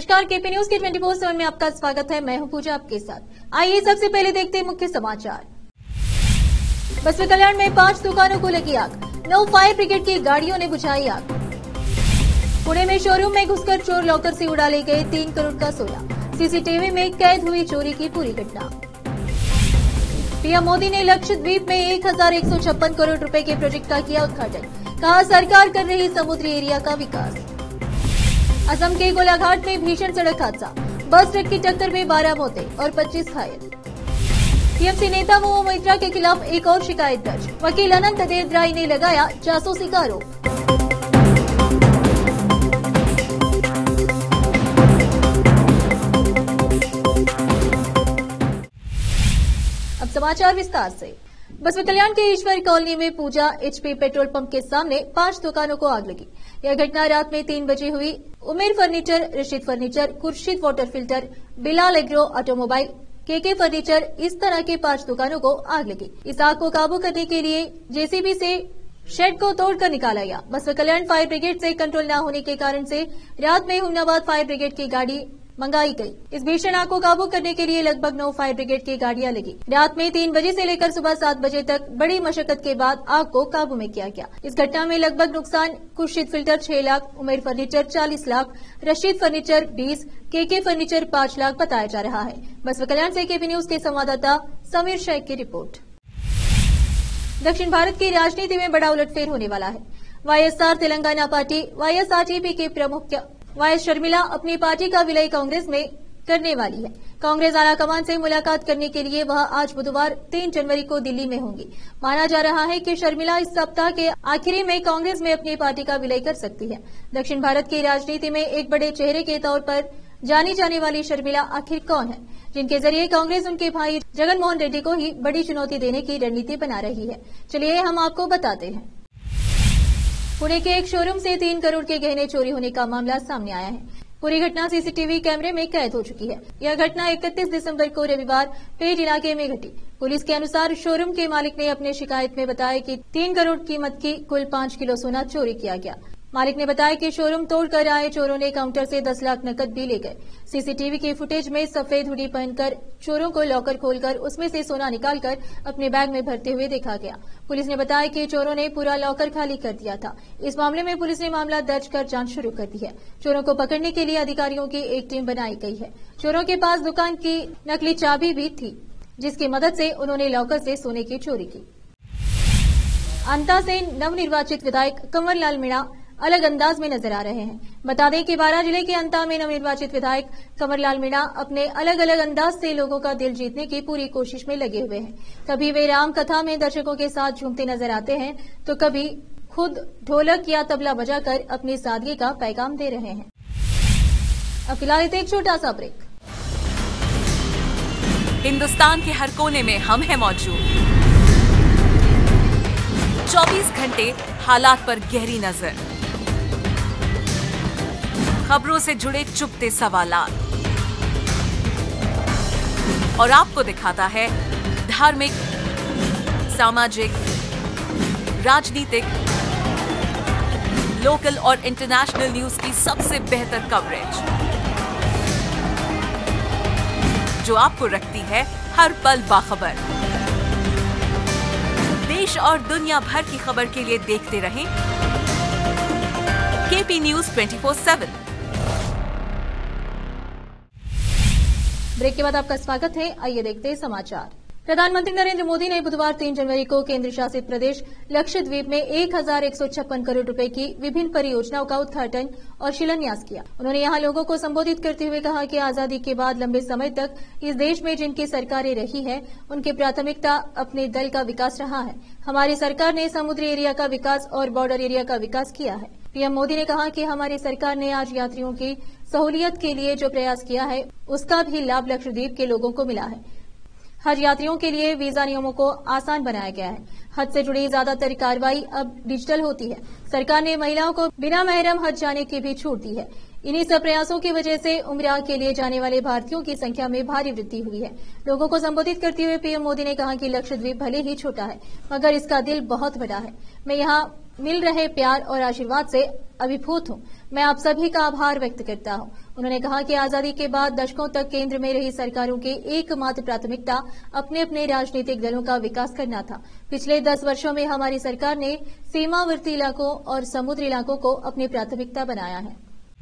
नमस्कार, KP news के 24/7 में आपका स्वागत है। मैं हूं पूजा आपके साथ। आइए सबसे पहले देखते हैं मुख्य समाचार। बसवा कल्याण में 5 दुकानों को लगी आग, 9 फायर ब्रिगेड की गाड़ियों ने बुझाई आग। पुणे में शोरूम में घुसकर चोर लॉकर से उड़ा ले गए 3 करोड़ का सोना, सीसीटीवी में कैद हुई चोरी की पूरी घटना। पीएम मोदी ने लक्षद्वीप में 1156 करोड़ रुपए के प्रोजेक्ट का किया उद्घाटन, कहा सरकार कर रही समुद्री एरिया का विकास। असम के गोलाघाट में भीषण सड़क हादसा, बस ट्रक की टक्कर में 12 मौतें और 25 घायल। टीएमसी नेता मोहम्मद मोइत्रा के खिलाफ एक और शिकायत दर्ज, वकील अनंत देवराय ने लगाया जासूसी का आरोप। अब समाचार विस्तार से। बसवा कल्याण के ईश्वर कॉलोनी में पूजा एचपी पेट्रोल पंप के सामने 5 दुकानों को आग लगी। यह घटना रात में 3 बजे हुई। Umer furniture, Rashid furniture, Khurshid water filter, Bilal agro automobile, KK furniture, इस तरह के 5 दुकानों को आग लगी। इस आग को काबू करने के लिए जेसीबी से शेड को तोड़कर निकाला गया। बसवा कल्याण फायर ब्रिगेड से कंट्रोल न होने के कारण से रात में हुमनाबाद फायर ब्रिगेड की गाड़ी मंगाई गई। इस भीषण आग को काबू करने के लिए लगभग 9 फायर ब्रिगेड की गाड़ियां लगी। रात में 3 बजे से लेकर सुबह 7 बजे तक बड़ी मशक्कत के बाद आग को काबू में किया गया। इस घटना में लगभग नुकसान Khurshid filter 6 lakh, Umer furniture 40 lakh, Rashid furniture 20, KK furniture 5 lakh बताया जा रहा है। बसवा कल्याण से केपी न्यूज के संवाददाता समीर शेख की रिपोर्ट। दक्षिण भारत की राजनीति में बड़ा उलटफेर होने वाला है। वाईएसआर तेलंगाना पार्टी वाईएसआरटीपी के प्रमुख वाईएस शर्मिला अपनी पार्टी का विलय कांग्रेस में करने वाली है। कांग्रेस आलाकमान से मुलाकात करने के लिए वह आज बुधवार 3 जनवरी को दिल्ली में होंगी। माना जा रहा है कि शर्मिला इस सप्ताह के आखिरी में कांग्रेस में अपनी पार्टी का विलय कर सकती है। दक्षिण भारत की राजनीति में एक बड़े चेहरे के तौर पर जानी जाने वाली शर्मिला आखिर कौन है, जिनके जरिए कांग्रेस उनके भाई जगन मोहन रेड्डी को ही बड़ी चुनौती देने की रणनीति बना रही है। चलिए हम आपको बताते हैं। पुणे के एक शोरूम से 3 करोड़ के गहने चोरी होने का मामला सामने आया है। पूरी घटना सीसीटीवी कैमरे में कैद हो चुकी है। यह घटना 31 दिसंबर को रविवार पेट इलाके में घटी। पुलिस के अनुसार शोरूम के मालिक ने अपने शिकायत में बताया कि 3 करोड़ कीमत की कुल 5 किलो सोना चोरी किया गया। मालिक ने बताया कि शोरूम तोड़कर आए चोरों ने काउंटर से 10 लाख नकद भी ले गए। सीसीटीवी की फुटेज में सफेद हुडी पहनकर चोरों को लॉकर खोलकर उसमें से सोना निकालकर अपने बैग में भरते हुए देखा गया। पुलिस ने बताया कि चोरों ने पूरा लॉकर खाली कर दिया था। इस मामले में पुलिस ने मामला दर्ज कर जांच शुरू कर दी है। चोरों को पकड़ने के लिए अधिकारियों की एक टीम बनाई गई है। चोरों के पास दुकान की नकली चाबी भी थी, जिसकी मदद से उन्होंने लॉकर से सोने की चोरी की। अंता से नवनिर्वाचित विधायक कंवरलाल मीणा अलग अंदाज में नजर आ रहे हैं। बता दें कि बारां जिले के अंता में नवनिर्वाचित विधायक कंवरलाल मीणा अपने अलग अलग अंदाज से लोगों का दिल जीतने की पूरी कोशिश में लगे हुए हैं। कभी वे राम कथा में दर्शकों के साथ झूमते नजर आते हैं, तो कभी खुद ढोलक या तबला बजाकर अपनी सादगी का पैगाम दे रहे हैं। अब फिलहाल एक छोटा सा ब्रेक। हिंदुस्तान के हर कोने में हम हैं मौजूद। 24 घंटे हालात पर गहरी नजर, खबरों से जुड़े चुपते सवालात, और आपको दिखाता है धार्मिक, सामाजिक, राजनीतिक, लोकल और इंटरनेशनल न्यूज की सबसे बेहतर कवरेज, जो आपको रखती है हर पल बाखबर। देश और दुनिया भर की खबर के लिए देखते रहें केपी न्यूज 24/7। ब्रेक के बाद आपका स्वागत है। आइए देखते हैं समाचार। प्रधानमंत्री नरेंद्र मोदी ने बुधवार 3 जनवरी को केंद्र शासित प्रदेश लक्षद्वीप में 1156 करोड़ रुपए की विभिन्न परियोजनाओं का उद्घाटन और शिलान्यास किया। उन्होंने यहां लोगों को संबोधित करते हुए कहा कि आजादी के बाद लंबे समय तक इस देश में जिनकी सरकारें रही है, उनकी प्राथमिकता अपने दल का विकास रहा है। हमारी सरकार ने समुद्री एरिया का विकास और बॉर्डर एरिया का विकास किया है। पीएम मोदी ने कहा कि हमारी सरकार ने आज यात्रियों की सहूलियत के लिए जो प्रयास किया है, उसका भी लाभ लक्षद्वीप के लोगों को मिला है। हज यात्रियों के लिए वीजा नियमों को आसान बनाया गया है। हज से जुड़ी ज्यादातर कार्रवाई अब डिजिटल होती है। सरकार ने महिलाओं को बिना महरम हज जाने की भी छूट दी है। इन्हीं सब प्रयासों की वजह से उम्रा के लिए जाने वाले भारतीयों की संख्या में भारी वृद्धि हुई है। लोगों को संबोधित करते हुए पीएम मोदी ने कहा कि लक्षद्वीप भले ही छोटा है, मगर इसका दिल बहुत बड़ा है। मैं यहाँ मिल रहे प्यार और आशीर्वाद से अभिभूत हूं। मैं आप सभी का आभार व्यक्त करता हूं। उन्होंने कहा कि आजादी के बाद दशकों तक केंद्र में रही सरकारों की एकमात्र प्राथमिकता अपने अपने राजनीतिक दलों का विकास करना था। पिछले 10 वर्षों में हमारी सरकार ने सीमावर्ती इलाकों और समुद्री इलाकों को अपनी प्राथमिकता बनाया है।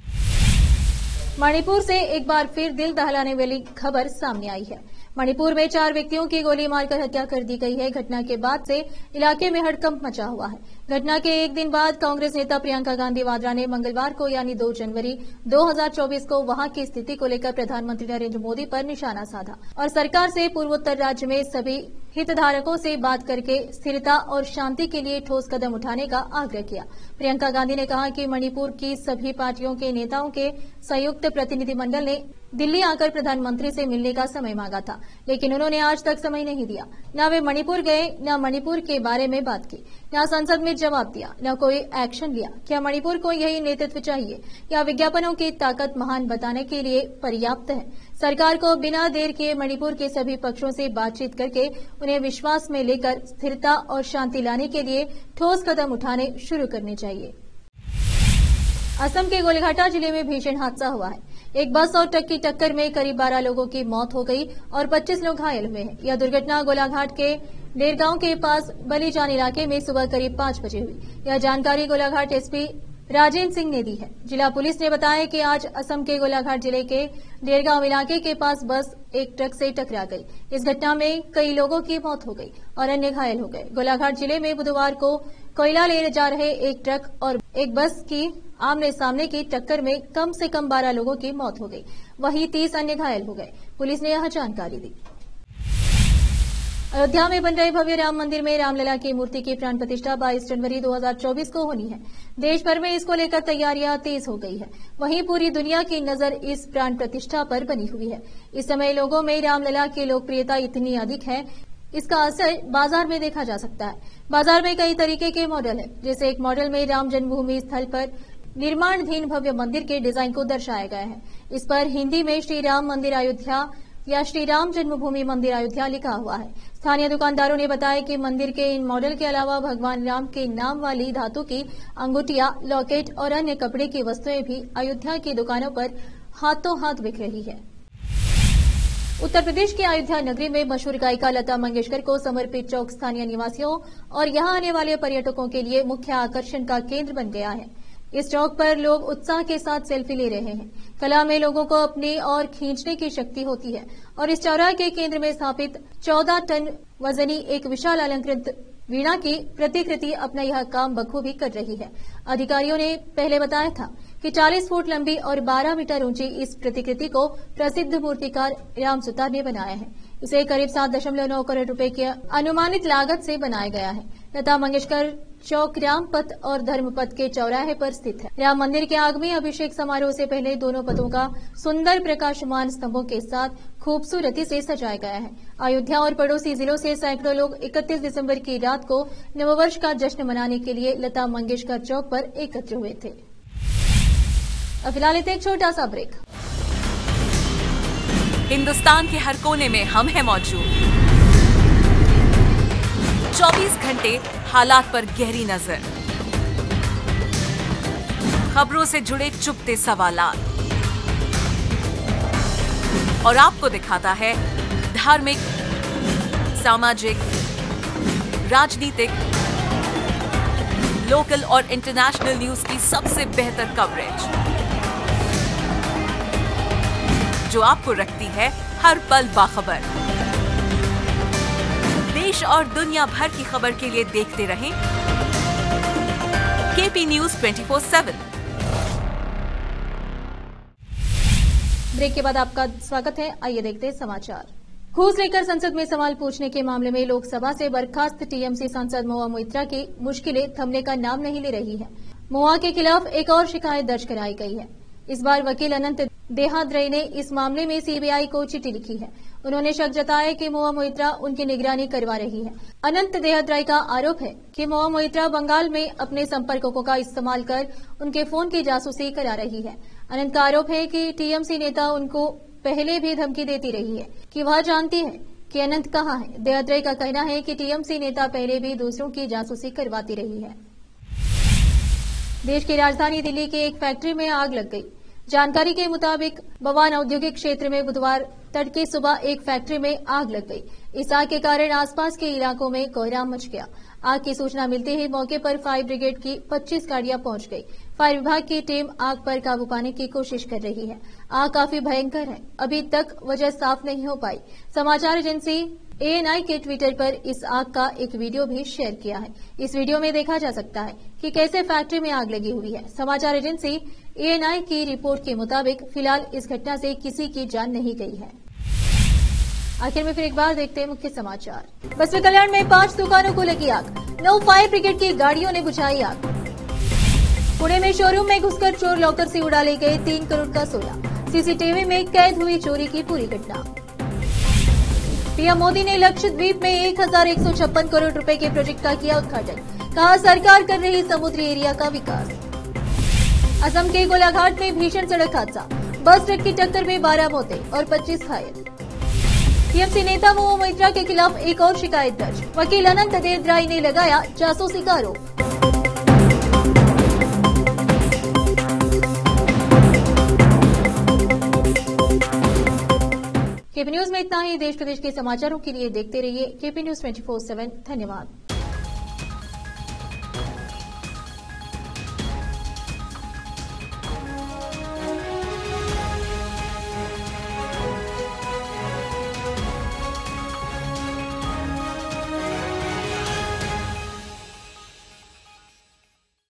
मणिपुर से एक बार फिर दिल दहलाने वाली खबर सामने आई है। मणिपुर में 4 व्यक्तियों की गोली मारकर हत्या कर दी गई है। घटना के बाद से इलाके में हड़कंप मचा हुआ है। घटना के एक दिन बाद कांग्रेस नेता प्रियंका गांधी वाड्रा ने मंगलवार को यानी 2 जनवरी 2024 को वहां की स्थिति को लेकर प्रधानमंत्री नरेंद्र मोदी पर निशाना साधा और सरकार से पूर्वोत्तर राज्य में सभी हितधारकों से बात करके स्थिरता और शांति के लिए ठोस कदम उठाने का आग्रह किया। प्रियंका गांधी ने कहा कि मणिपुर की सभी पार्टियों के नेताओं के संयुक्त प्रतिनिधिमंडल ने दिल्ली आकर प्रधानमंत्री से मिलने का समय मांगा था, लेकिन उन्होंने आज तक समय नहीं दिया। न वे मणिपुर गए, न मणिपुर के बारे में बात की, न संसद में जवाब दिया, न कोई एक्शन लिया। क्या मणिपुर को यही नेतृत्व चाहिए या विज्ञापनों की ताकत महान बताने के लिए पर्याप्त है? सरकार को बिना देर किए मणिपुर के सभी पक्षों से बातचीत करके उन्हें विश्वास में लेकर स्थिरता और शांति लाने के लिए ठोस कदम उठाने शुरू करने चाहिए। असम के गोलाघाट जिले में भीषण हादसा हुआ है। एक बस और ट्रक की टक्कर में करीब 12 लोगों की मौत हो गई और 25 लोग घायल हुए हैं। यह दुर्घटना गोलाघाट के डेरगांव के पास बलीजान इलाके में सुबह करीब 5 बजे हुई। यह जानकारी गोलाघाट एसपी राजेंद्र सिंह ने दी है। जिला पुलिस ने बताया कि आज असम के गोलाघाट जिले के डेरगांव इलाके के पास बस एक ट्रक से टकरा गई। इस घटना में कई लोगों की मौत हो गई और अन्य घायल हो गए। गोलाघाट जिले में बुधवार को कोयला ले जा रहे एक ट्रक और एक बस की आमने सामने की टक्कर में कम से कम 12 लोगों की मौत हो गई, वहीं 30 अन्य घायल हो गए। पुलिस ने यह जानकारी दी। अयोध्या में बन रहे भव्य राम मंदिर में रामलला की मूर्ति की प्राण प्रतिष्ठा 22 जनवरी 2024 को होनी है। देश भर में इसको लेकर तैयारियां तेज हो गई है। वहीं पूरी दुनिया की नजर इस प्राण प्रतिष्ठा पर बनी हुई है। इस समय लोगों में रामलला की लोकप्रियता इतनी अधिक है, इसका असर बाजार में देखा जा सकता है। बाजार में कई तरीके के मॉडल है। जैसे एक मॉडल में राम जन्मभूमि स्थल पर निर्माणाधीन भव्य मंदिर के डिजाइन को दर्शाया गया है। इस पर हिंदी में श्री राम मंदिर अयोध्या या श्री राम जन्मभूमि मंदिर अयोध्या लिखा हुआ है। स्थानीय दुकानदारों ने बताया कि मंदिर के इन मॉडल के अलावा भगवान राम के नाम वाली धातु की अंगूठियां, लॉकेट और अन्य कपड़े की वस्तुएं भी अयोध्या की दुकानों पर हाथों हाथ बिक रही है। उत्तर प्रदेश के अयोध्या नगरी में मशहूर गायिका लता मंगेशकर को समर्पित चौक स्थानीय निवासियों और यहां आने वाले पर्यटकों के लिए मुख्य आकर्षण का केंद्र बन गया है। इस चौक पर लोग उत्साह के साथ सेल्फी ले रहे हैं। कला में लोगों को अपनी ओर खींचने की शक्ति होती है और इस चौराहे के केंद्र में स्थापित 14 टन वजनी एक विशाल अलंकृत वीणा की प्रतिकृति अपना यह काम बखूबी कर रही है। अधिकारियों ने पहले बताया था कि 40 फुट लंबी और 12 मीटर ऊंची इस प्रतिकृति को प्रसिद्ध मूर्तिकार राम सुतार ने बनाया है। इसे करीब 7.9 करोड़ रुपए की अनुमानित लागत से बनाया गया है। लता मंगेशकर चौक रामपथ और धर्मपथ के चौराहे पर स्थित है। राम मंदिर के आगमी अभिषेक समारोह से पहले दोनों पथों का सुंदर प्रकाशमान स्तंभों के साथ खूबसूरती से सजाया गया है। अयोध्या और पड़ोसी जिलों से सैकड़ों लोग 31 दिसंबर की रात को नववर्ष का जश्न मनाने के लिए लता मंगेशकर चौक पर एकत्र हुए थे। अब फिलहाल एक छोटा सा ब्रेक। हिंदुस्तान के हर कोने में हम हैं मौजूद। 24 घंटे हालात पर गहरी नजर, खबरों से जुड़े चुभते सवालात और आपको दिखाता है धार्मिक, सामाजिक, राजनीतिक, लोकल और इंटरनेशनल न्यूज की सबसे बेहतर कवरेज, जो आपको रखती है हर पल बाखबर। देश और दुनिया भर की खबर के लिए देखते रहें केपी न्यूज 24/7। ब्रेक के बाद आपका स्वागत है। आइए देखते हैं समाचार। घूस लेकर संसद में सवाल पूछने के मामले में लोकसभा से बर्खास्त टीएमसी सांसद महुआ मोइत्रा की मुश्किलें थमने का नाम नहीं ले रही है। महुआ के खिलाफ एक और शिकायत दर्ज कराई गई है। इस बार वकील अनंत देहाद्रई ने इस मामले में सीबीआई को चिट्ठी लिखी है। उन्होंने शक जताया कि महुआ मोइत्रा उनकी निगरानी करवा रही है। अनंत देहाद्रई का आरोप है कि महुआ मोइत्रा बंगाल में अपने संपर्कों का इस्तेमाल कर उनके फोन की जासूसी करा रही है। अनंत का आरोप है कि टीएमसी नेता उनको पहले भी धमकी देती रही है कि वह जानती है कि अनंत कहाँ है। देहाद्रई का कहना है कि टीएमसी नेता पहले भी दूसरों की जासूसी करवाती रही है। देश की राजधानी दिल्ली के एक फैक्ट्री में आग लग गई। जानकारी के मुताबिक बवान औद्योगिक क्षेत्र में बुधवार तड़के सुबह एक फैक्ट्री में आग लग गई। इस आग के कारण आसपास के इलाकों में कोहराम मच गया। आग की सूचना मिलते ही मौके पर फायर ब्रिगेड की 25 गाड़ियां पहुंच गई। फायर विभाग की टीम आग पर काबू पाने की कोशिश कर रही है। आग काफी भयंकर है, अभी तक वजह साफ नहीं हो पाई। समाचार एजेंसी ANI के ट्विटर पर इस आग का एक वीडियो भी शेयर किया है। इस वीडियो में देखा जा सकता है कि कैसे फैक्ट्री में आग लगी हुई है। समाचार एजेंसी ANI की रिपोर्ट के मुताबिक फिलहाल इस घटना से किसी की जान नहीं गई है। आखिर में फिर एक बार देखते हैं मुख्य समाचार। बसवा कल्याण में 5 दुकानों को लगी आग, 9 फायर ब्रिगेड की गाड़ियों ने बुझाई आग। पुणे में शोरूम में घुसकर चोर लॉकर से उड़ा ले गए 3 करोड़ का सोना। CCTV में कैद हुई चोरी की पूरी घटना। पीएम मोदी ने लक्षद्वीप में 1156 करोड़ रुपए के प्रोजेक्ट का किया उद्घाटन। कहा सरकार कर रही समुद्री एरिया का विकास। असम के गोलाघाट में भीषण सड़क हादसा, बस ट्रक की टक्कर में 12 मौतें और 25 घायल। टीएमसी नेता महुआ मोइत्रा के खिलाफ एक और शिकायत दर्ज। वकील अनंत देवराई ने लगाया जासूसी का आरोप। केपी न्यूज में इतना ही। देश प्रदेश के समाचारों के लिए देखते रहिए केपी न्यूज 24/7। धन्यवाद।